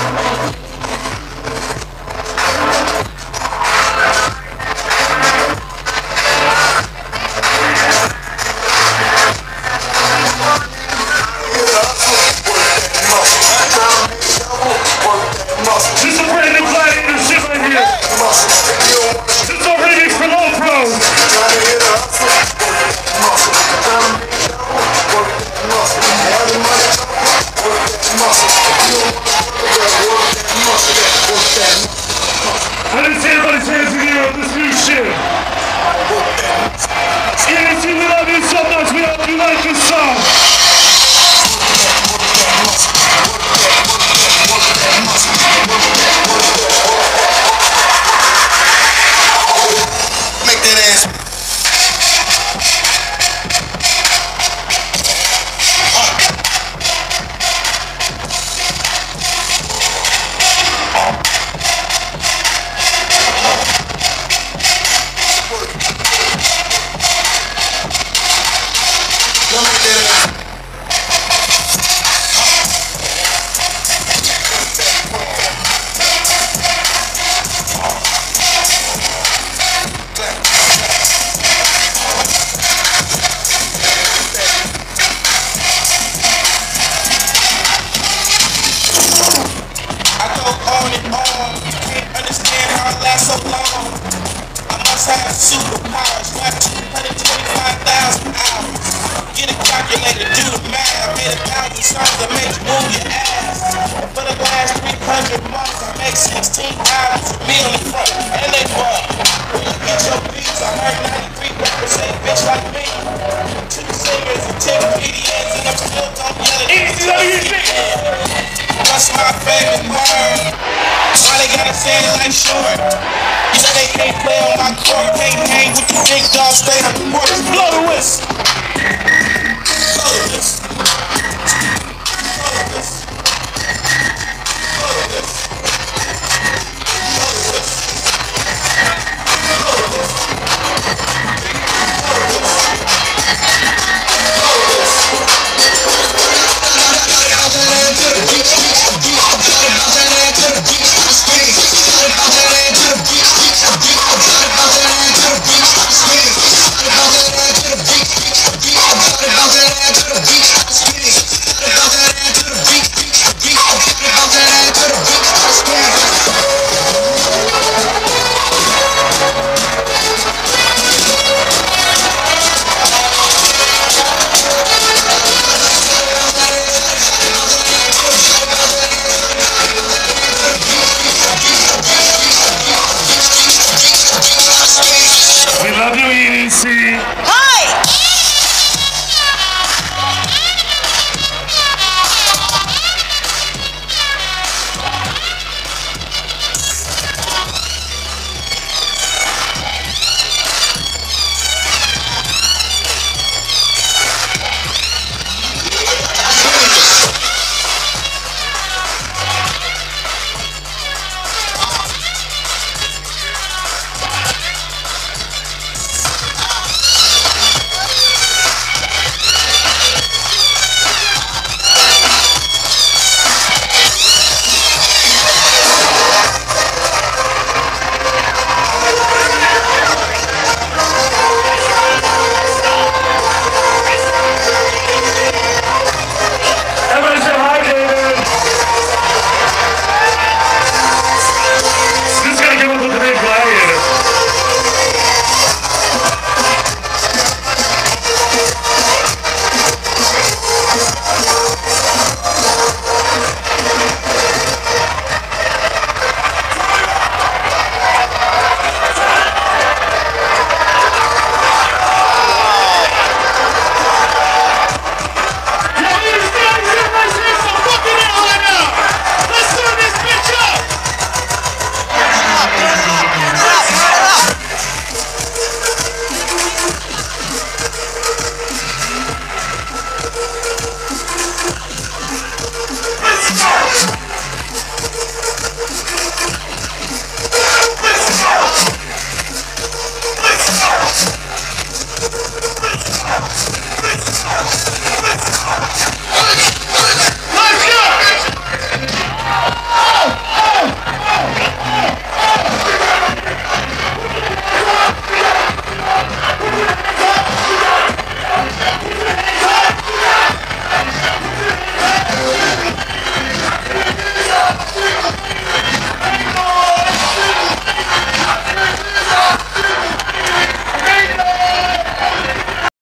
I didn't see anybody's hands in the air on this new shit. EDC, we love you so much. We hope you like this song. Make that ass. So long, I must have superpowers. Got 225,000 hours. Get a calculator, do the math. I made 1,000 songs that make you move your ass. And for the last 300 months, I make 16 albums with me on the front, and they bought. When you get your beats, I heard 93 rappers say bitch like me. 2 singers and 10 comedians, and I'm still talking EDC. What's my favorite word? Why they gotta say it like short? You know they can't play on my court, can't hang with the big dogs, stay on the court. Blow the whistle.